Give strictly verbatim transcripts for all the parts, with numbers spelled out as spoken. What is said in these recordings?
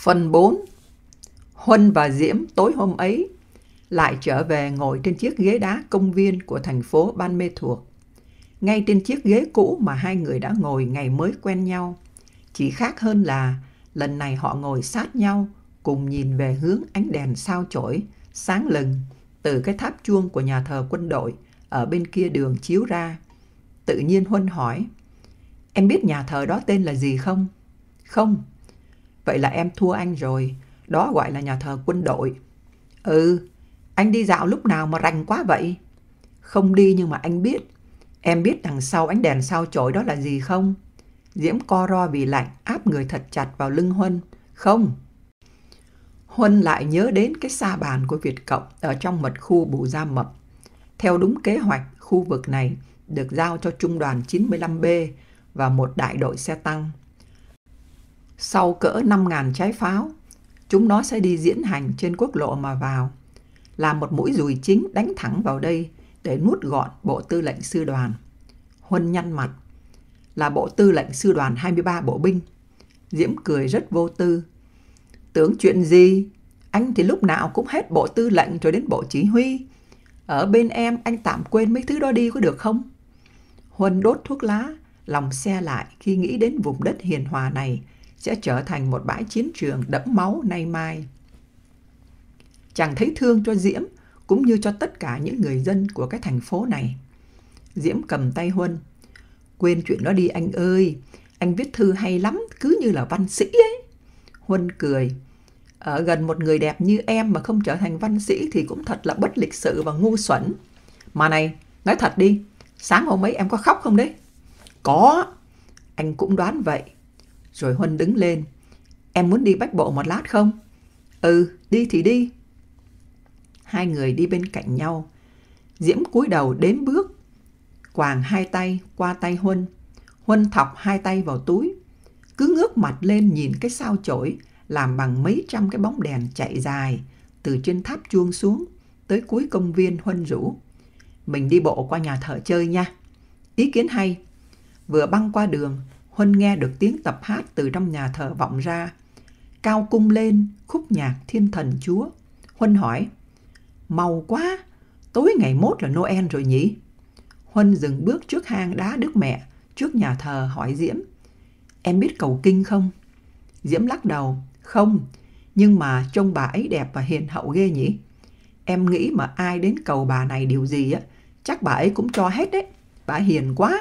Phần bốn. Huân và Diễm tối hôm ấy lại trở về ngồi trên chiếc ghế đá công viên của thành phố Ban Mê Thuột. Ngay trên chiếc ghế cũ mà hai người đã ngồi ngày mới quen nhau. Chỉ khác hơn là lần này họ ngồi sát nhau, cùng nhìn về hướng ánh đèn sao chổi sáng lừng từ cái tháp chuông của nhà thờ quân đội ở bên kia đường chiếu ra. Tự nhiên Huân hỏi: "Em biết nhà thờ đó tên là gì không?" "Không." "Vậy là em thua anh rồi, đó gọi là nhà thờ quân đội." "Ừ, anh đi dạo lúc nào mà rành quá vậy?" "Không đi nhưng mà anh biết." "Em biết đằng sau ánh đèn sao chổi đó là gì không?" Diễm co ro vì lạnh, áp người thật chặt vào lưng Huân. "Không." Huân lại nhớ đến cái sa bàn của Việt Cộng ở trong mật khu Bù Gia Mập. Theo đúng kế hoạch, khu vực này được giao cho trung đoàn chín mươi lăm B và một đại đội xe tăng. Sau cỡ năm nghìn trái pháo, chúng nó sẽ đi diễn hành trên quốc lộ mà vào, là một mũi dùi chính đánh thẳng vào đây để nuốt gọn bộ tư lệnh sư đoàn. Huân nhăn mặt. "Là bộ tư lệnh sư đoàn hai mươi ba bộ binh." Diễm cười rất vô tư. "Tưởng chuyện gì? Anh thì lúc nào cũng hết bộ tư lệnh rồi đến bộ chỉ huy. Ở bên em anh tạm quên mấy thứ đó đi có được không?" Huân đốt thuốc lá, lòng se lại khi nghĩ đến vùng đất hiền hòa này sẽ trở thành một bãi chiến trường đẫm máu nay mai. Chàng thấy thương cho Diễm cũng như cho tất cả những người dân của cái thành phố này. Diễm cầm tay Huân. "Quên chuyện đó đi anh ơi, anh viết thư hay lắm, cứ như là văn sĩ ấy." Huân cười. "Ở gần một người đẹp như em mà không trở thành văn sĩ thì cũng thật là bất lịch sự và ngu xuẩn. Mà này, nói thật đi, sáng hôm ấy em có khóc không đấy?" "Có." Anh cũng đoán vậy. Rồi Huân đứng lên. "Em muốn đi bách bộ một lát không?" "Ừ, đi thì đi." Hai người đi bên cạnh nhau. Diễm cúi đầu đếm bước, quàng hai tay qua tay Huân. Huân thọc hai tay vào túi, cứ ngước mặt lên nhìn cái sao chổi làm bằng mấy trăm cái bóng đèn chạy dài từ trên tháp chuông xuống tới cuối công viên. Huân rủ: "Mình đi bộ qua nhà thờ chơi nha." "Ý kiến hay." Vừa băng qua đường, Huân nghe được tiếng tập hát từ trong nhà thờ vọng ra. Cao cung lên khúc nhạc Thiên Thần Chúa. Huân hỏi: "Mau quá, tối ngày mốt là Noel rồi nhỉ?" Huân dừng bước trước hang đá Đức Mẹ trước nhà thờ hỏi Diễm: "Em biết cầu kinh không?" Diễm lắc đầu. "Không, nhưng mà trông bà ấy đẹp và hiền hậu ghê nhỉ. Em nghĩ mà ai đến cầu bà này điều gì á, chắc bà ấy cũng cho hết đấy, bà hiền quá."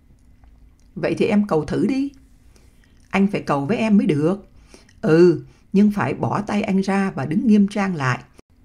"Vậy thì em cầu thử đi." "Anh phải cầu với em mới được." "Ừ, nhưng phải bỏ tay anh ra và đứng nghiêm trang lại,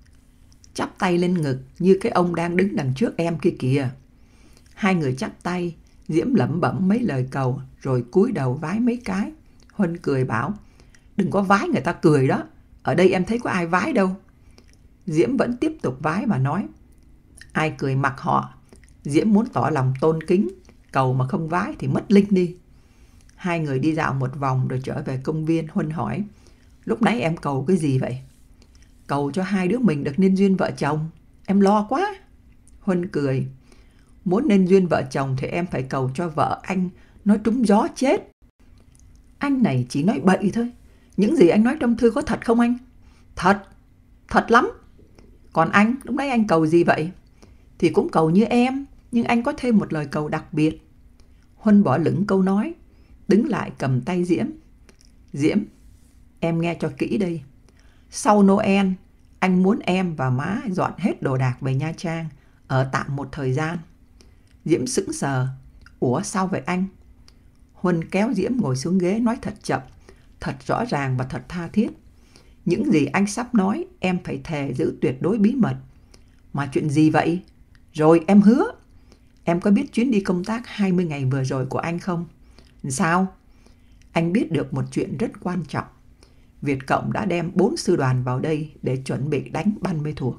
chắp tay lên ngực như cái ông đang đứng đằng trước em kia kìa." Hai người chắp tay, Diễm lẩm bẩm mấy lời cầu rồi cúi đầu vái mấy cái. Huân cười bảo: "Đừng có vái người ta cười đó, ở đây em thấy có ai vái đâu." Diễm vẫn tiếp tục vái và nói: "Ai cười mặc họ." Diễm muốn tỏ lòng tôn kính, cầu mà không vái thì mất linh đi. Hai người đi dạo một vòng rồi trở về công viên. Huân hỏi: "Lúc nãy em cầu cái gì vậy?" "Cầu cho hai đứa mình được nên duyên vợ chồng. Em lo quá." Huân cười: "Muốn nên duyên vợ chồng thì em phải cầu cho vợ anh nó trúng gió chết." "Anh này chỉ nói bậy thôi. Những gì anh nói trong thư có thật không anh?" "Thật, thật lắm." "Còn anh, lúc nãy anh cầu gì vậy?" "Thì cũng cầu như em, nhưng anh có thêm một lời cầu đặc biệt." Huân bỏ lửng câu nói, đứng lại cầm tay Diễm. "Diễm, em nghe cho kỹ đây. Sau Noel, anh muốn em và má dọn hết đồ đạc về Nha Trang, ở tạm một thời gian." Diễm sững sờ. "Ủa sao vậy anh?" Huân kéo Diễm ngồi xuống ghế nói thật chậm, thật rõ ràng và thật tha thiết: "Những gì anh sắp nói em phải thề giữ tuyệt đối bí mật." "Mà chuyện gì vậy?" "Rồi em hứa." "Em có biết chuyến đi công tác hai mươi ngày vừa rồi của anh không?" "Sao?" "Anh biết được một chuyện rất quan trọng. Việt Cộng đã đem bốn sư đoàn vào đây để chuẩn bị đánh Ban Mê Thuột."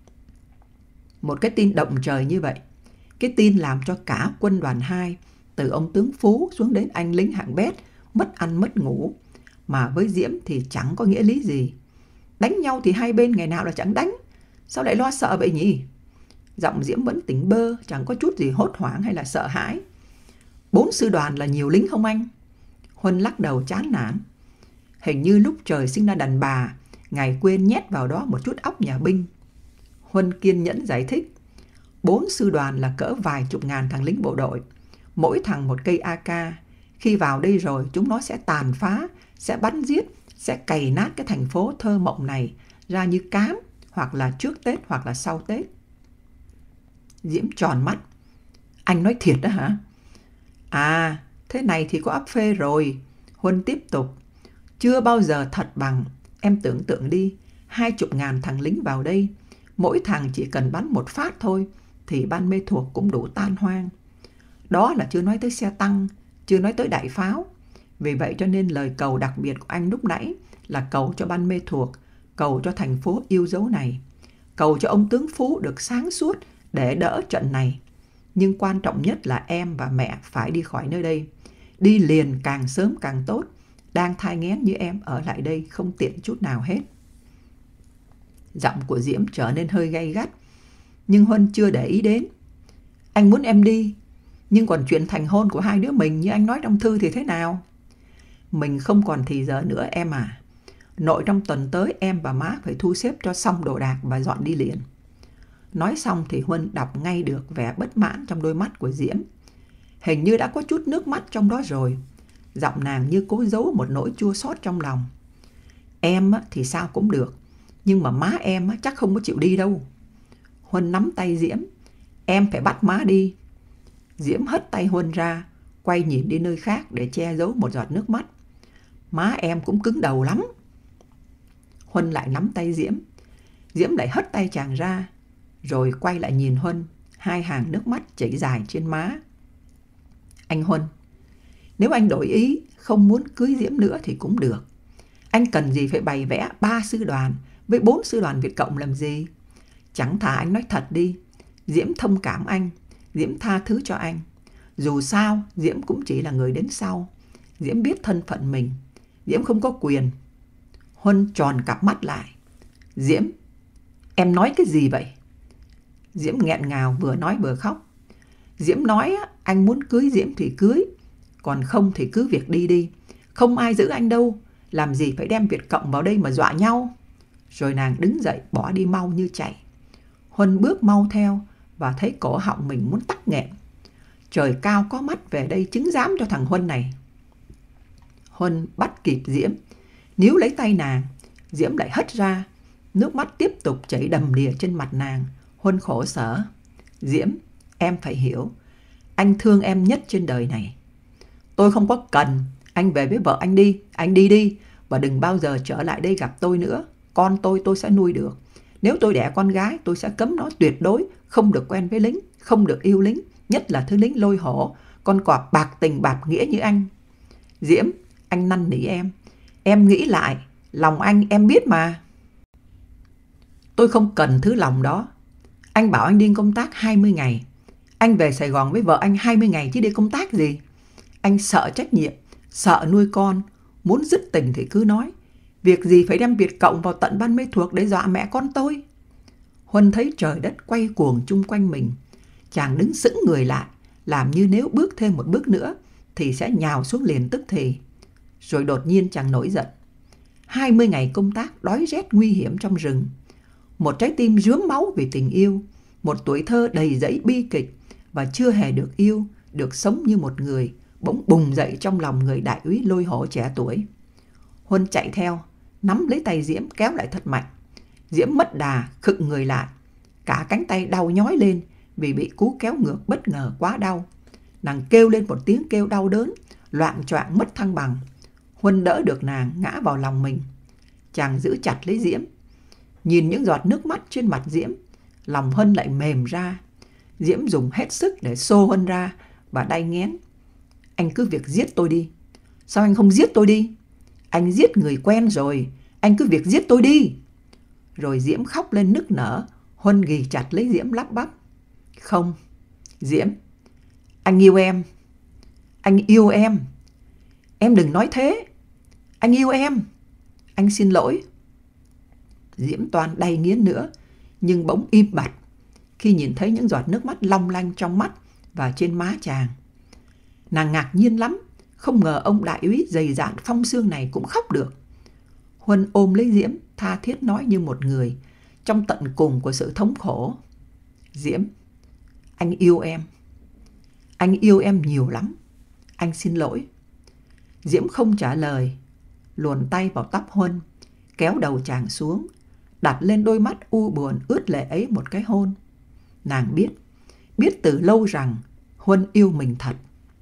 Một cái tin động trời như vậy, cái tin làm cho cả quân đoàn hai, từ ông tướng Phú xuống đến anh lính hạng bét, mất ăn mất ngủ. Mà với Diễm thì chẳng có nghĩa lý gì. Đánh nhau thì hai bên ngày nào là chẳng đánh, sao lại lo sợ vậy nhỉ? Giọng Diễm vẫn tỉnh bơ, chẳng có chút gì hốt hoảng hay là sợ hãi. "Bốn sư đoàn là nhiều lính không anh?" Huân lắc đầu chán nản. Hình như lúc trời sinh ra đàn bà, ngài quên nhét vào đó một chút óc nhà binh. Huân kiên nhẫn giải thích. Bốn sư đoàn là cỡ vài chục ngàn thằng lính bộ đội, mỗi thằng một cây a ca. Khi vào đây rồi, chúng nó sẽ tàn phá, sẽ bắn giết, sẽ cày nát cái thành phố thơ mộng này ra như cám, hoặc là trước Tết hoặc là sau Tết. Diễm tròn mắt. Anh nói thiệt đó hả? À, thế này thì có ấp phê rồi. Huân tiếp tục. Chưa bao giờ thật bằng. Em tưởng tượng đi, hai chục ngàn thằng lính vào đây, mỗi thằng chỉ cần bắn một phát thôi, thì Ban Mê Thuột cũng đủ tan hoang. Đó là chưa nói tới xe tăng, chưa nói tới đại pháo. Vì vậy cho nên lời cầu đặc biệt của anh lúc nãy là cầu cho Ban Mê Thuột, cầu cho thành phố yêu dấu này, cầu cho ông tướng Phú được sáng suốt để đỡ trận này. Nhưng quan trọng nhất là em và mẹ phải đi khỏi nơi đây. Đi liền càng sớm càng tốt. Đang thai nghén như em ở lại đây không tiện chút nào hết. Giọng của Diễm trở nên hơi gay gắt, nhưng Huân chưa để ý đến. Anh muốn em đi, nhưng còn chuyện thành hôn của hai đứa mình như anh nói trong thư thì thế nào? Mình không còn thì giờ nữa em à. Nội trong tuần tới em và má phải thu xếp cho xong đồ đạc và dọn đi liền. Nói xong thì Huân đọc ngay được vẻ bất mãn trong đôi mắt của Diễm. Hình như đã có chút nước mắt trong đó rồi. Giọng nàng như cố giấu một nỗi chua xót trong lòng. Em thì sao cũng được, nhưng mà má em chắc không có chịu đi đâu. Huân nắm tay Diễm. Em phải bắt má đi. Diễm hất tay Huân ra, quay nhìn đi nơi khác để che giấu một giọt nước mắt. Má em cũng cứng đầu lắm. Huân lại nắm tay Diễm. Diễm lại hất tay chàng ra, rồi quay lại nhìn Huân, hai hàng nước mắt chảy dài trên má. Anh Huân, nếu anh đổi ý, không muốn cưới Diễm nữa thì cũng được. Anh cần gì phải bày vẽ ba sư đoàn với bốn sư đoàn Việt Cộng làm gì? Chẳng thà anh nói thật đi. Diễm thông cảm anh, Diễm tha thứ cho anh. Dù sao, Diễm cũng chỉ là người đến sau. Diễm biết thân phận mình. Diễm không có quyền. Huân tròn cặp mắt lại. Diễm, em nói cái gì vậy? Diễm nghẹn ngào vừa nói vừa khóc. Diễm nói anh muốn cưới Diễm thì cưới, còn không thì cứ việc đi đi. Không ai giữ anh đâu, làm gì phải đem Việt Cộng vào đây mà dọa nhau. Rồi nàng đứng dậy bỏ đi mau như chạy. Huân bước mau theo và thấy cổ họng mình muốn tắc nghẹn. Trời cao có mắt về đây chứng giám cho thằng Huân này. Huân bắt kịp Diễm, níu lấy tay nàng. Diễm lại hất ra. Nước mắt tiếp tục chảy đầm đìa trên mặt nàng. Huân khổ sở. Diễm, em phải hiểu, anh thương em nhất trên đời này. Tôi không có cần. Anh về với vợ anh đi. Anh đi đi. Và đừng bao giờ trở lại đây gặp tôi nữa. Con tôi tôi sẽ nuôi được. Nếu tôi đẻ con gái, tôi sẽ cấm nó tuyệt đối không được quen với lính, không được yêu lính, nhất là thứ lính lôi hổ, con cọp bạc tình bạc nghĩa như anh. Diễm, anh năn nỉ em. Em nghĩ lại, lòng anh em biết mà. Tôi không cần thứ lòng đó. Anh bảo anh đi công tác hai mươi ngày. Anh về Sài Gòn với vợ anh hai mươi ngày chứ đi công tác gì. Anh sợ trách nhiệm, sợ nuôi con, muốn dứt tình thì cứ nói. Việc gì phải đem Việt Cộng vào tận Ban Mê Thuột để dọa mẹ con tôi? Huân thấy trời đất quay cuồng chung quanh mình. Chàng đứng sững người lại, làm như nếu bước thêm một bước nữa thì sẽ nhào xuống liền tức thì. Rồi đột nhiên chàng nổi giận. hai mươi ngày công tác đói rét nguy hiểm trong rừng. Một trái tim rướm máu vì tình yêu. Một tuổi thơ đầy dẫy bi kịch và chưa hề được yêu, được sống như một người, bỗng bùng dậy trong lòng người đại úy lôi hổ trẻ tuổi. Huân chạy theo, nắm lấy tay Diễm kéo lại thật mạnh. Diễm mất đà, khựng người lại. Cả cánh tay đau nhói lên vì bị cú kéo ngược bất ngờ quá đau. Nàng kêu lên một tiếng kêu đau đớn, loạng choạng mất thăng bằng. Huân đỡ được nàng ngã vào lòng mình. Chàng giữ chặt lấy Diễm. Nhìn những giọt nước mắt trên mặt Diễm, lòng Huân lại mềm ra. Diễm dùng hết sức để xô Huân ra và đay nghén. Anh cứ việc giết tôi đi. Sao anh không giết tôi đi? Anh giết người quen rồi, anh cứ việc giết tôi đi. Rồi Diễm khóc lên nức nở. Huân ghì chặt lấy Diễm lắp bắp. Không, Diễm, anh yêu em. Anh yêu em. Em đừng nói thế. Anh yêu em. Anh xin lỗi. Diễm toan đay nghiến nữa, nhưng bỗng im bặt khi nhìn thấy những giọt nước mắt long lanh trong mắt và trên má chàng. Nàng ngạc nhiên lắm, không ngờ ông đại úy dày dạn phong xương này cũng khóc được. Huân ôm lấy Diễm, tha thiết nói như một người trong tận cùng của sự thống khổ. Diễm, anh yêu em. Anh yêu em nhiều lắm. Anh xin lỗi. Diễm không trả lời, luồn tay vào tóc Huân, kéo đầu chàng xuống, đặt lên đôi mắt u buồn ướt lệ ấy một cái hôn. Nàng biết, biết từ lâu rằng Huân yêu mình thật.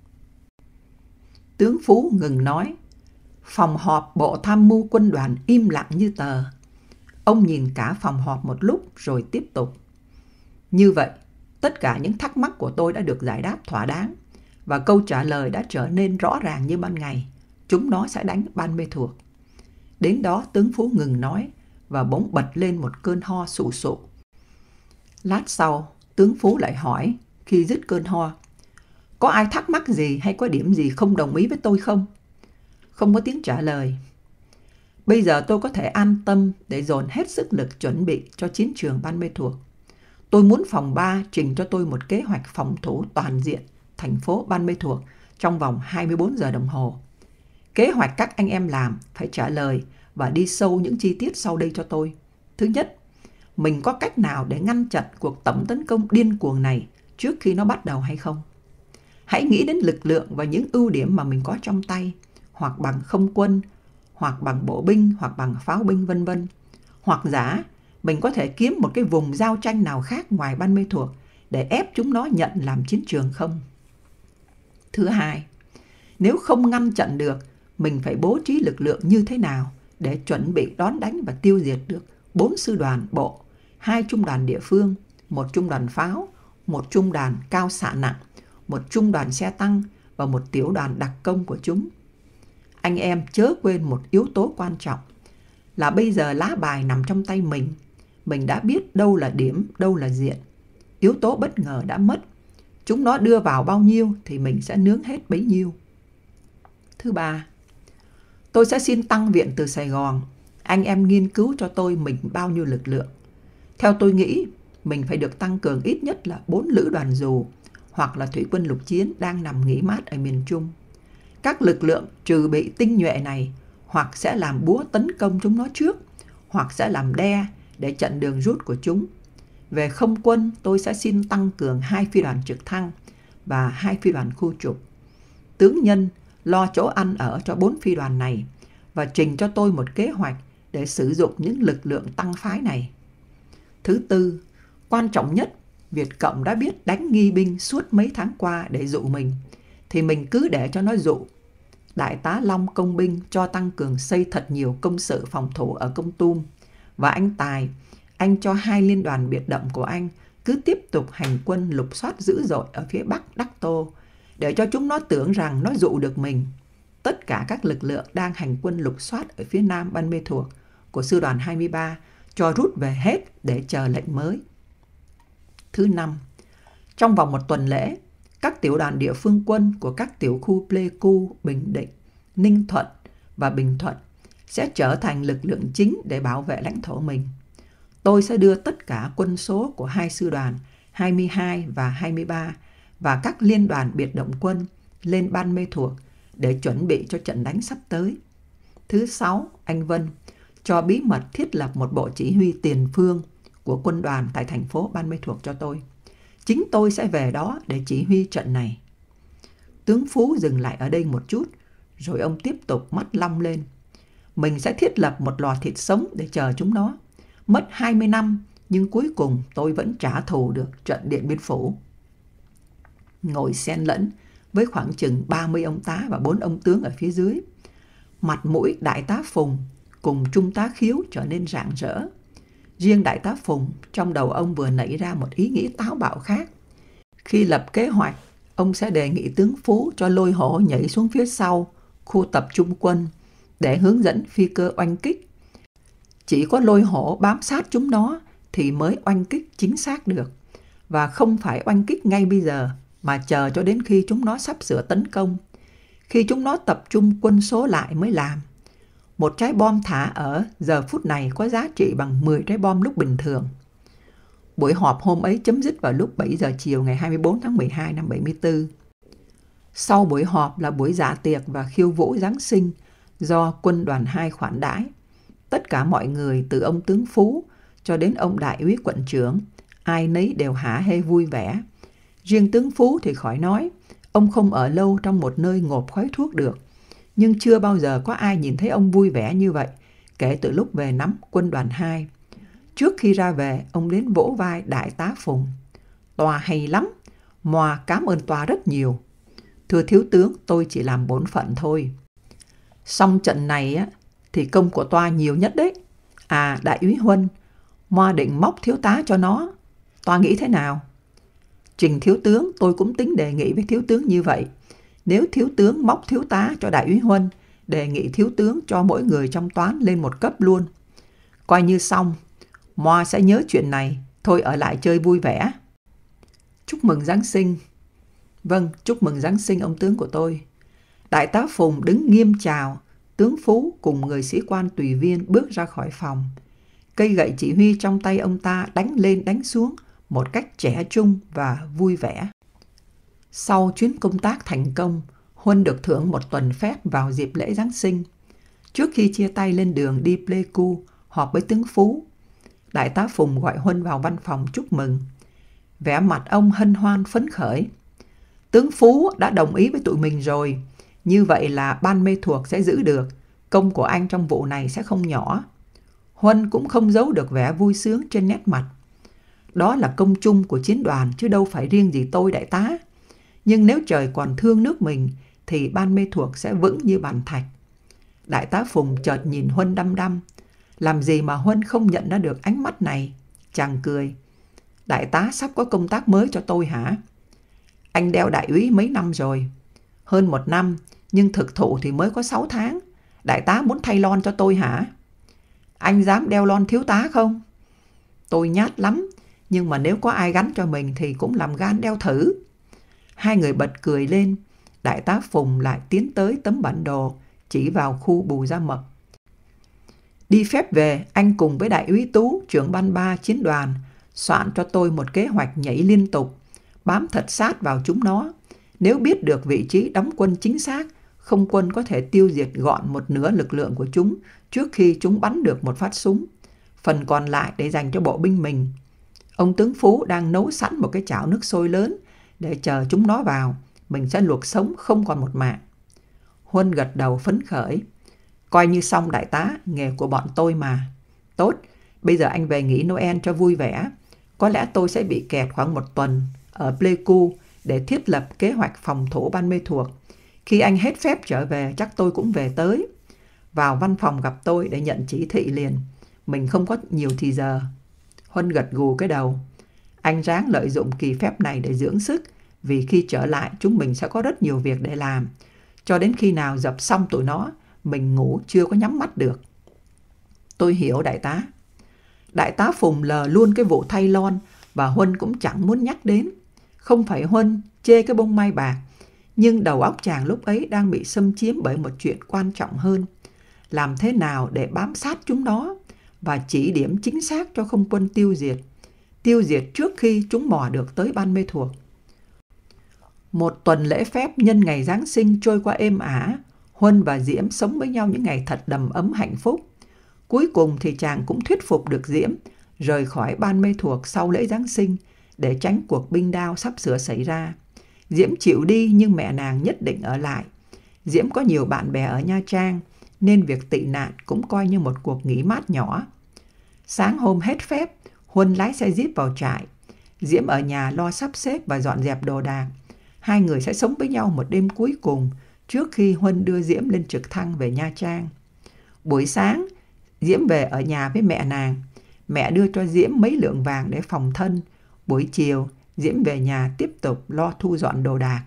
Tướng Phú ngừng nói. Phòng họp Bộ Tham mưu Quân đoàn im lặng như tờ. Ông nhìn cả phòng họp một lúc rồi tiếp tục. Như vậy, tất cả những thắc mắc của tôi đã được giải đáp thỏa đáng và câu trả lời đã trở nên rõ ràng như ban ngày. Chúng nó sẽ đánh Ban Mê Thuột. Đến đó tướng Phú ngừng nói và bỗng bật lên một cơn ho sụ sụ. Lát sau, tướng Phú lại hỏi khi dứt cơn ho. Có ai thắc mắc gì hay có điểm gì không đồng ý với tôi không? Không có tiếng trả lời. Bây giờ tôi có thể an tâm để dồn hết sức lực chuẩn bị cho chiến trường Ban Mê Thuột. Tôi muốn phòng ba trình cho tôi một kế hoạch phòng thủ toàn diện thành phố Ban Mê Thuột trong vòng hai mươi bốn giờ đồng hồ. Kế hoạch các anh em làm phải trả lời và đi sâu những chi tiết sau đây cho tôi. Thứ nhất, mình có cách nào để ngăn chặn cuộc tổng tấn công điên cuồng này trước khi nó bắt đầu hay không? Hãy nghĩ đến lực lượng và những ưu điểm mà mình có trong tay, hoặc bằng không quân, hoặc bằng bộ binh, hoặc bằng pháo binh vân vân. Hoặc giả, mình có thể kiếm một cái vùng giao tranh nào khác ngoài Ban Mê Thuột để ép chúng nó nhận làm chiến trường không? Thứ hai, nếu không ngăn chặn được, mình phải bố trí lực lượng như thế nào để chuẩn bị đón đánh và tiêu diệt được bốn sư đoàn bộ, hai trung đoàn địa phương, một trung đoàn pháo, một trung đoàn cao xạ nặng, một trung đoàn xe tăng và một tiểu đoàn đặc công của chúng. Anh em chớ quên một yếu tố quan trọng là bây giờ lá bài nằm trong tay mình. Mình đã biết đâu là điểm, đâu là diện. Yếu tố bất ngờ đã mất. Chúng nó đưa vào bao nhiêu thì mình sẽ nướng hết bấy nhiêu. Thứ ba, tôi sẽ xin tăng viện từ Sài Gòn. Anh em nghiên cứu cho tôi mình bao nhiêu lực lượng. Theo tôi nghĩ, mình phải được tăng cường ít nhất là bốn lữ đoàn dù hoặc là thủy quân lục chiến đang nằm nghỉ mát ở miền Trung. Các lực lượng trừ bị tinh nhuệ này hoặc sẽ làm búa tấn công chúng nó trước, hoặc sẽ làm đe để chặn đường rút của chúng. Về không quân, tôi sẽ xin tăng cường hai phi đoàn trực thăng và hai phi đoàn khu trục. Tướng Nhân lo chỗ ăn ở cho bốn phi đoàn này và trình cho tôi một kế hoạch để sử dụng những lực lượng tăng phái này. Thứ tư, quan trọng nhất, Việt Cộng đã biết đánh nghi binh suốt mấy tháng qua để dụ mình, thì mình cứ để cho nó dụ. Đại tá Long công binh cho tăng cường xây thật nhiều công sự phòng thủ ở Công Tum. Và anh Tài, anh cho hai liên đoàn biệt động của anh cứ tiếp tục hành quân lục soát dữ dội ở phía Bắc Đắc Tô, để cho chúng nó tưởng rằng nó dụ được mình. Tất cả các lực lượng đang hành quân lục soát ở phía Nam Ban Mê Thuột của sư đoàn hai mươi ba cho rút về hết để chờ lệnh mới. Thứ năm, trong vòng một tuần lễ, các tiểu đoàn địa phương quân của các tiểu khu Pleiku, Bình Định, Ninh Thuận và Bình Thuận sẽ trở thành lực lượng chính để bảo vệ lãnh thổ mình. Tôi sẽ đưa tất cả quân số của hai sư đoàn hai mươi hai và hai mươi ba và các liên đoàn biệt động quân lên Ban Mê Thuột để chuẩn bị cho trận đánh sắp tới. Thứ sáu, anh Vân cho bí mật thiết lập một bộ chỉ huy tiền phương của quân đoàn tại thành phố Ban Mê Thuột cho tôi. Chính tôi sẽ về đó để chỉ huy trận này. Tướng Phú dừng lại ở đây một chút, rồi ông tiếp tục mắt long lên. Mình sẽ thiết lập một lò thịt sống để chờ chúng nó. Mất hai mươi năm, nhưng cuối cùng tôi vẫn trả thù được trận Điện Biên Phủ. Ngồi xen lẫn với khoảng chừng ba mươi ông tá và bốn ông tướng ở phía dưới. Mặt mũi đại tá Phùng cùng trung tá Khiếu trở nên rạng rỡ. Riêng đại tá Phùng, trong đầu ông vừa nảy ra một ý nghĩ táo bạo khác. Khi lập kế hoạch, ông sẽ đề nghị tướng Phú cho Lôi Hổ nhảy xuống phía sau khu tập trung quân để hướng dẫn phi cơ oanh kích. Chỉ có Lôi Hổ bám sát chúng nó thì mới oanh kích chính xác được, và không phải oanh kích ngay bây giờ mà chờ cho đến khi chúng nó sắp sửa tấn công. Khi chúng nó tập trung quân số lại mới làm. Một trái bom thả ở giờ phút này có giá trị bằng mười trái bom lúc bình thường. Buổi họp hôm ấy chấm dứt vào lúc bảy giờ chiều ngày hai mươi bốn tháng mười hai năm bảy mươi tư. Sau buổi họp là buổi dạ tiệc và khiêu vũ Giáng sinh do quân đoàn hai khoản đãi. Tất cả mọi người từ ông tướng Phú cho đến ông đại úy quận trưởng, ai nấy đều hả hê vui vẻ. Riêng tướng Phú thì khỏi nói, ông không ở lâu trong một nơi ngộp khói thuốc được. Nhưng chưa bao giờ có ai nhìn thấy ông vui vẻ như vậy, kể từ lúc về nắm quân đoàn hai. Trước khi ra về, ông đến vỗ vai đại tá Phùng. Tòa hay lắm, Moa cảm ơn tòa rất nhiều. Thưa thiếu tướng, tôi chỉ làm bổn phận thôi. Xong trận này á, thì công của tòa nhiều nhất đấy. À, đại úy Huân, Moa định móc thiếu tá cho nó. Tòa nghĩ thế nào? Trình thiếu tướng, tôi cũng tính đề nghị với thiếu tướng như vậy. Nếu thiếu tướng móc thiếu tá cho đại úy Huân, đề nghị thiếu tướng cho mỗi người trong toán lên một cấp luôn. Coi như xong, Moa sẽ nhớ chuyện này, thôi ở lại chơi vui vẻ. Chúc mừng Giáng sinh. Vâng, chúc mừng Giáng sinh ông tướng của tôi. Đại tá Phùng đứng nghiêm chào, tướng Phú cùng người sĩ quan tùy viên bước ra khỏi phòng. Cây gậy chỉ huy trong tay ông ta đánh lên đánh xuống một cách trẻ trung và vui vẻ. Sau chuyến công tác thành công, Huân được thưởng một tuần phép vào dịp lễ Giáng sinh. Trước khi chia tay lên đường đi Pleiku họp với tướng Phú, đại tá Phùng gọi Huân vào văn phòng chúc mừng. Vẻ mặt ông hân hoan phấn khởi. Tướng Phú đã đồng ý với tụi mình rồi, như vậy là ban mê thuộc sẽ giữ được, công của anh trong vụ này sẽ không nhỏ. Huân cũng không giấu được vẻ vui sướng trên nét mặt. Đó là công chung của chiến đoàn chứ đâu phải riêng gì tôi đại tá. Nhưng nếu trời còn thương nước mình thì ban mê thuộc sẽ vững như bàn thạch. Đại tá Phùng chợt nhìn Huân đăm đăm. Làm gì mà Huân không nhận ra được ánh mắt này? Chàng cười. Đại tá sắp có công tác mới cho tôi hả? Anh đeo đại úy mấy năm rồi? Hơn một năm, nhưng thực thụ thì mới có sáu tháng. Đại tá muốn thay lon cho tôi hả? Anh dám đeo lon thiếu tá không? Tôi nhát lắm, nhưng mà nếu có ai gắn cho mình thì cũng làm gan đeo thử. Hai người bật cười lên. Đại tá Phùng lại tiến tới tấm bản đồ, chỉ vào khu Bù Gia Mập. Đi phép về, anh cùng với đại úy Tú, trưởng ban ba chiến đoàn, soạn cho tôi một kế hoạch nhảy liên tục, bám thật sát vào chúng nó. Nếu biết được vị trí đóng quân chính xác, không quân có thể tiêu diệt gọn một nửa lực lượng của chúng trước khi chúng bắn được một phát súng. Phần còn lại để dành cho bộ binh mình. Ông tướng Phú đang nấu sẵn một cái chảo nước sôi lớn để chờ chúng nó vào. Mình sẽ luộc sống không còn một mạng. Huân gật đầu phấn khởi. Coi như xong đại tá, nghề của bọn tôi mà. Tốt, bây giờ anh về nghỉ Noel cho vui vẻ. Có lẽ tôi sẽ bị kẹt khoảng một tuần ở Pleiku để thiết lập kế hoạch phòng thủ ban mê thuộc. Khi anh hết phép trở về chắc tôi cũng về tới. Vào văn phòng gặp tôi để nhận chỉ thị liền. Mình không có nhiều thì giờ. Huân gật gù cái đầu. Anh ráng lợi dụng kỳ phép này để dưỡng sức, vì khi trở lại chúng mình sẽ có rất nhiều việc để làm. Cho đến khi nào dập xong tụi nó, mình ngủ chưa có nhắm mắt được. Tôi hiểu đại tá. Đại tá Phùng lờ luôn cái vụ thay lon và Huân cũng chẳng muốn nhắc đến. Không phải Huân chê cái bông mai bạc, nhưng đầu óc chàng lúc ấy đang bị xâm chiếm bởi một chuyện quan trọng hơn. Làm thế nào để bám sát chúng nó và chỉ điểm chính xác cho không quân tiêu diệt. Tiêu diệt trước khi chúng mò được tới ban mê thuộc. Một tuần lễ phép nhân ngày Giáng sinh trôi qua êm ả. Huân và Diễm sống với nhau những ngày thật đầm ấm hạnh phúc. Cuối cùng thì chàng cũng thuyết phục được Diễm rời khỏi ban mê thuộc sau lễ Giáng sinh để tránh cuộc binh đao sắp sửa xảy ra. Diễm chịu đi nhưng mẹ nàng nhất định ở lại. Diễm có nhiều bạn bè ở Nha Trang nên việc tị nạn cũng coi như một cuộc nghỉ mát nhỏ. Sáng hôm hết phép, Huân lái xe jeep vào trại. Diễm ở nhà lo sắp xếp và dọn dẹp đồ đạc. Hai người sẽ sống với nhau một đêm cuối cùng trước khi Huân đưa Diễm lên trực thăng về Nha Trang. Buổi sáng, Diễm về ở nhà với mẹ nàng. Mẹ đưa cho Diễm mấy lượng vàng để phòng thân. Buổi chiều, Diễm về nhà tiếp tục lo thu dọn đồ đạc.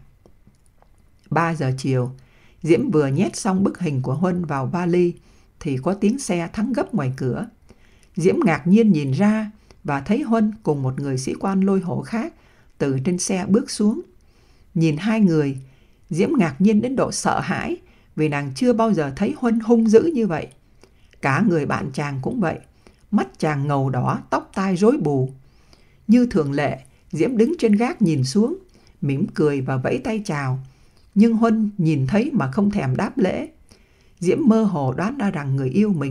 ba giờ chiều, Diễm vừa nhét xong bức hình của Huân vào vali thì có tiếng xe thắng gấp ngoài cửa. Diễm ngạc nhiên nhìn ra và thấy Huân cùng một người sĩ quan lôi hổ khác từ trên xe bước xuống. Nhìn hai người, Diễm ngạc nhiên đến độ sợ hãi vì nàng chưa bao giờ thấy Huân hung dữ như vậy. Cả người bạn chàng cũng vậy, mắt chàng ngầu đỏ, tóc tai rối bù. Như thường lệ, Diễm đứng trên gác nhìn xuống, mỉm cười và vẫy tay chào. Nhưng Huân nhìn thấy mà không thèm đáp lễ. Diễm mơ hồ đoán ra rằng người yêu mình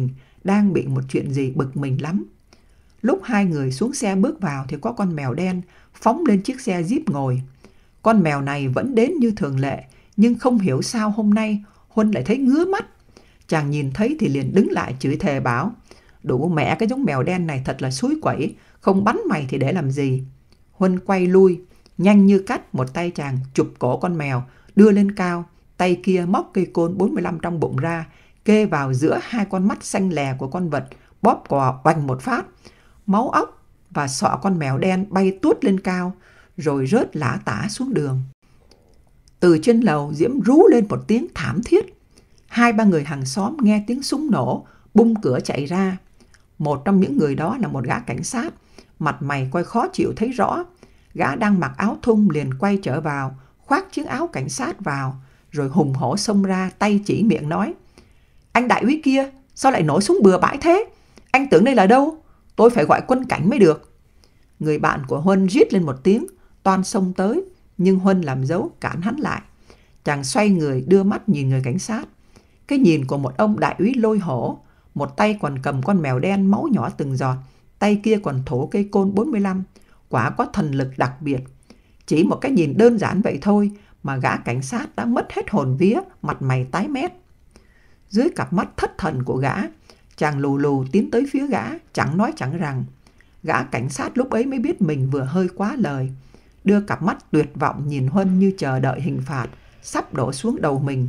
đang bị một chuyện gì bực mình lắm. Lúc hai người xuống xe bước vào thì có con mèo đen phóng lên chiếc xe Jeep ngồi. Con mèo này vẫn đến như thường lệ, nhưng không hiểu sao hôm nay Huân lại thấy ngứa mắt. Chàng nhìn thấy thì liền đứng lại chửi thề bảo: đủ mẹ cái giống mèo đen này thật là xúi quẩy, không bắn mày thì để làm gì. Huân quay lui, nhanh như cắt, một tay chàng chụp cổ con mèo, đưa lên cao, tay kia móc cây côn bốn mươi lăm trong bụng ra, kê vào giữa hai con mắt xanh lè của con vật, bóp cò oành một phát. Máu óc và sọ con mèo đen bay tuốt lên cao, rồi rớt lả tả xuống đường. Từ trên lầu, Diễm rú lên một tiếng thảm thiết. Hai ba người hàng xóm nghe tiếng súng nổ, bung cửa chạy ra. Một trong những người đó là một gã cảnh sát, mặt mày coi khó chịu thấy rõ. Gã đang mặc áo thun liền quay trở vào, khoác chiếc áo cảnh sát vào, rồi hùng hổ xông ra, tay chỉ miệng nói: anh đại úy kia, sao lại nổ súng bừa bãi thế? Anh tưởng đây là đâu? Tôi phải gọi quân cảnh mới được. Người bạn của Huân rít lên một tiếng, toan xông tới, nhưng Huân làm dấu cản hắn lại. Chàng xoay người đưa mắt nhìn người cảnh sát. Cái nhìn của một ông đại úy lôi hổ, một tay còn cầm con mèo đen máu nhỏ từng giọt, tay kia còn thổ cây côn bốn mươi lăm, quả có thần lực đặc biệt. Chỉ một cái nhìn đơn giản vậy thôi mà gã cảnh sát đã mất hết hồn vía, mặt mày tái mét. Dưới cặp mắt thất thần của gã, chàng lù lù tiến tới phía gã, chẳng nói chẳng rằng. Gã cảnh sát lúc ấy mới biết mình vừa hơi quá lời, đưa cặp mắt tuyệt vọng nhìn Huân như chờ đợi hình phạt sắp đổ xuống đầu mình.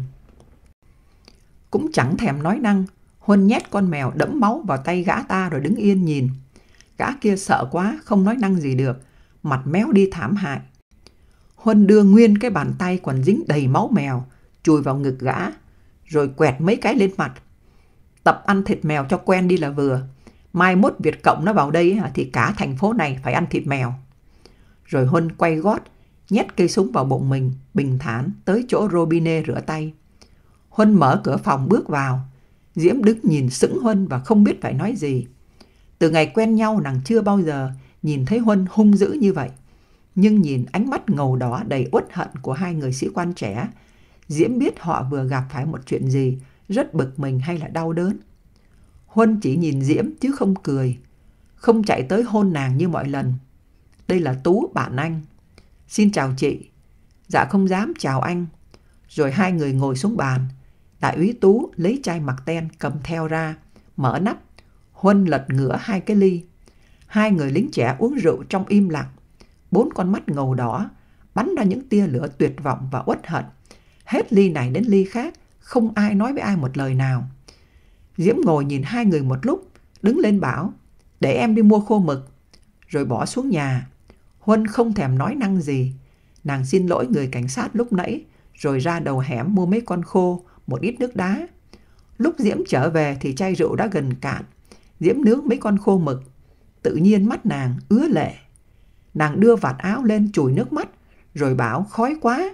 Cũng chẳng thèm nói năng, Huân nhét con mèo đẫm máu vào tay gã ta rồi đứng yên nhìn. Gã kia sợ quá, không nói năng gì được, mặt méo đi thảm hại. Huân đưa nguyên cái bàn tay còn dính đầy máu mèo, chùi vào ngực gã, rồi quẹt mấy cái lên mặt. Tập ăn thịt mèo cho quen đi là vừa. Mai mốt Việt Cộng nó vào đây thì cả thành phố này phải ăn thịt mèo. Rồi Huân quay gót, nhét cây súng vào bụng mình, bình thản tới chỗ robinet rửa tay. Huân mở cửa phòng bước vào. Diễm đứng nhìn sững Huân và không biết phải nói gì. Từ ngày quen nhau nàng chưa bao giờ nhìn thấy Huân hung dữ như vậy. Nhưng nhìn ánh mắt ngầu đỏ đầy uất hận của hai người sĩ quan trẻ, Diễm biết họ vừa gặp phải một chuyện gì rất bực mình hay là đau đớn. Huân chỉ nhìn Diễm chứ không cười, không chạy tới hôn nàng như mọi lần. Đây là Tú, bạn anh. Xin chào chị. Dạ không dám chào anh. Rồi hai người ngồi xuống bàn. Đại úy Tú lấy chai mặc ten cầm theo ra, mở nắp. Huân lật ngửa hai cái ly. Hai người lính trẻ uống rượu trong im lặng. Bốn con mắt ngầu đỏ bắn ra những tia lửa tuyệt vọng và uất hận. Hết ly này đến ly khác, không ai nói với ai một lời nào. Diễm ngồi nhìn hai người một lúc, đứng lên bảo: để em đi mua khô mực. Rồi bỏ xuống nhà. Huân không thèm nói năng gì. Nàng xin lỗi người cảnh sát lúc nãy, rồi ra đầu hẻm mua mấy con khô, một ít nước đá. Lúc Diễm trở về thì chai rượu đã gần cạn. Diễm nướng mấy con khô mực. Tự nhiên mắt nàng ứa lệ. Nàng đưa vạt áo lên chùi nước mắt, rồi bảo khói quá.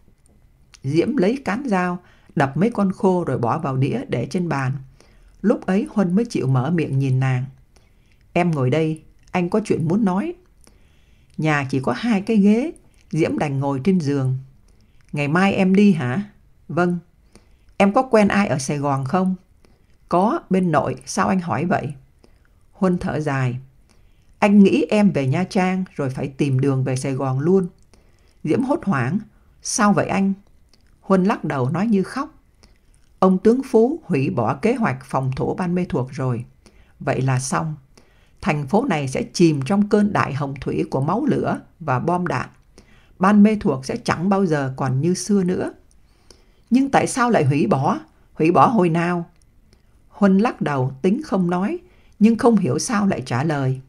Diễm lấy cán dao, đập mấy con khô rồi bỏ vào đĩa để trên bàn. Lúc ấy Huân mới chịu mở miệng nhìn nàng. Em ngồi đây, anh có chuyện muốn nói. Nhà chỉ có hai cái ghế, Diễm đành ngồi trên giường. Ngày mai em đi hả? Vâng. Em có quen ai ở Sài Gòn không? Có, bên nội, sao anh hỏi vậy? Huân thở dài. Anh nghĩ em về Nha Trang rồi phải tìm đường về Sài Gòn luôn. Diễm hốt hoảng. Sao vậy anh? Huân lắc đầu nói như khóc. Ông tướng Phú hủy bỏ kế hoạch phòng thủ Ban Mê Thuột rồi. Vậy là xong. Thành phố này sẽ chìm trong cơn đại hồng thủy của máu lửa và bom đạn. Ban Mê Thuột sẽ chẳng bao giờ còn như xưa nữa. Nhưng tại sao lại hủy bỏ? Hủy bỏ hồi nào? Huân lắc đầu tính không nói, nhưng không hiểu sao lại trả lời.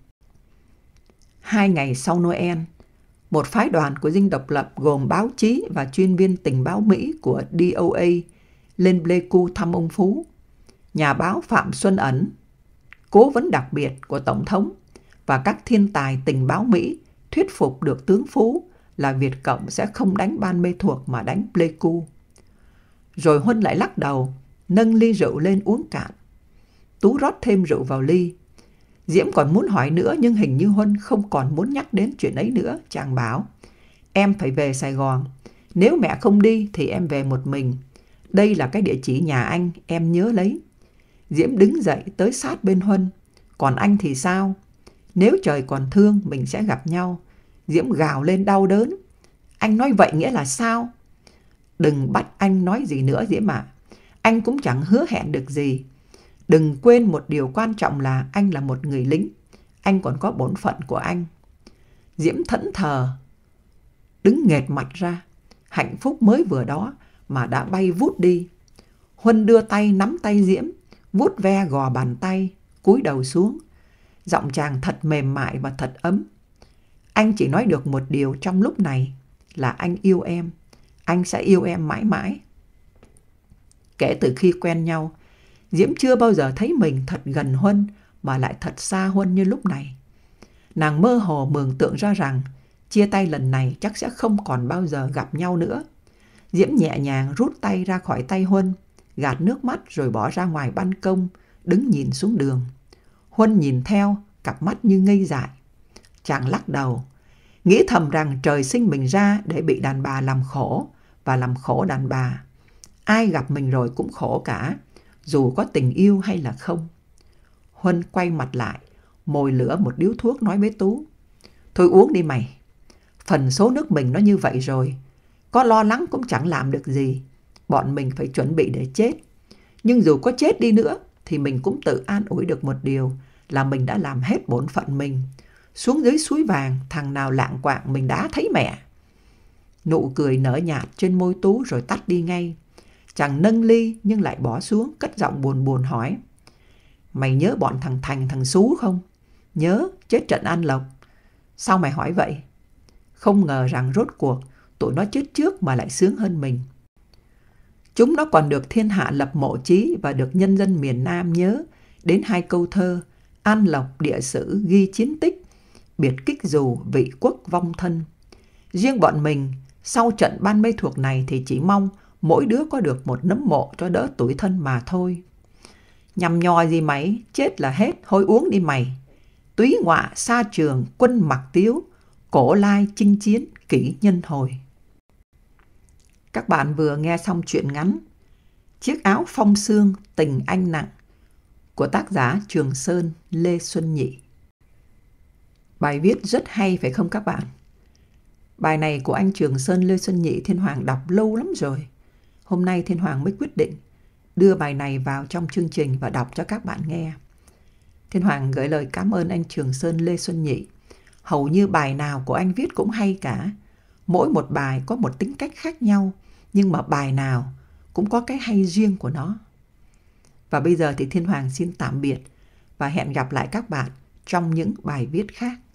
Hai ngày sau Noel, một phái đoàn của dinh độc lập gồm báo chí và chuyên viên tình báo Mỹ của D O A lên Pleiku thăm ông Phú. Nhà báo Phạm Xuân Ẩn, cố vấn đặc biệt của Tổng thống, và các thiên tài tình báo Mỹ thuyết phục được tướng Phú là Việt Cộng sẽ không đánh Ban Mê Thuột mà đánh Pleiku. Rồi Huân lại lắc đầu, nâng ly rượu lên uống cạn. Tú rót thêm rượu vào ly. Diễm còn muốn hỏi nữa nhưng hình như Huân không còn muốn nhắc đến chuyện ấy nữa. Chàng bảo, em phải về Sài Gòn. Nếu mẹ không đi thì em về một mình. Đây là cái địa chỉ nhà anh, em nhớ lấy. Diễm đứng dậy tới sát bên Huân. Còn anh thì sao? Nếu trời còn thương mình sẽ gặp nhau. Diễm gào lên đau đớn. Anh nói vậy nghĩa là sao? Đừng bắt anh nói gì nữa Diễm ạ. Anh cũng chẳng hứa hẹn được gì. Đừng quên một điều quan trọng là anh là một người lính. Anh còn có bổn phận của anh. Diễm thẫn thờ, đứng nghệt mặt ra. Hạnh phúc mới vừa đó mà đã bay vút đi. Huân đưa tay nắm tay Diễm, vuốt ve gò bàn tay, cúi đầu xuống. Giọng chàng thật mềm mại và thật ấm. Anh chỉ nói được một điều trong lúc này là anh yêu em. Anh sẽ yêu em mãi mãi. Kể từ khi quen nhau, Diễm chưa bao giờ thấy mình thật gần Huân mà lại thật xa Huân như lúc này. Nàng mơ hồ mường tượng ra rằng chia tay lần này chắc sẽ không còn bao giờ gặp nhau nữa. Diễm nhẹ nhàng rút tay ra khỏi tay Huân, gạt nước mắt rồi bỏ ra ngoài ban công, đứng nhìn xuống đường. Huân nhìn theo, cặp mắt như ngây dại. Chàng lắc đầu, nghĩ thầm rằng trời sinh mình ra để bị đàn bà làm khổ và làm khổ đàn bà. Ai gặp mình rồi cũng khổ cả, dù có tình yêu hay là không. Huân quay mặt lại, mồi lửa một điếu thuốc nói với Tú. Thôi uống đi mày. Phần số nước mình nó như vậy rồi. Có lo lắng cũng chẳng làm được gì. Bọn mình phải chuẩn bị để chết. Nhưng dù có chết đi nữa thì mình cũng tự an ủi được một điều là mình đã làm hết bổn phận mình. Xuống dưới suối vàng, thằng nào lạng quạng mình đã thấy mẹ. Nụ cười nở nhạt trên môi Tú rồi tắt đi ngay. Chàng nâng ly nhưng lại bỏ xuống, cất giọng buồn buồn hỏi. Mày nhớ bọn thằng Thành thằng Sú không? Nhớ, chết trận An Lộc. Sao mày hỏi vậy? Không ngờ rằng rốt cuộc tụi nó chết trước mà lại sướng hơn mình. Chúng nó còn được thiên hạ lập mộ chí và được nhân dân miền Nam nhớ đến hai câu thơ An Lộc địa sử ghi chiến tích, biệt kích dù vị quốc vong thân. Riêng bọn mình, sau trận Ban Mê Thuột này thì chỉ mong mỗi đứa có được một nấm mộ cho đỡ tủi thân mà thôi. Nhằm nhò gì mày, chết là hết, thôi uống đi mày. Túy ngọa xa trường, quân mặc tiếu, cổ lai chinh chiến, kỷ nhân hồi. Các bạn vừa nghe xong truyện ngắn Chiếc áo phong sương tình anh nặng của tác giả Trường Sơn Lê Xuân Nhị. Bài viết rất hay phải không các bạn? Bài này của anh Trường Sơn Lê Xuân Nhị Thiên Hoàng đọc lâu lắm rồi. Hôm nay Thiên Hoàng mới quyết định đưa bài này vào trong chương trình và đọc cho các bạn nghe. Thiên Hoàng gửi lời cảm ơn anh Trường Sơn Lê Xuân Nhị. Hầu như bài nào của anh viết cũng hay cả. Mỗi một bài có một tính cách khác nhau, nhưng mà bài nào cũng có cái hay riêng của nó. Và bây giờ thì Thiên Hoàng xin tạm biệt và hẹn gặp lại các bạn trong những bài viết khác.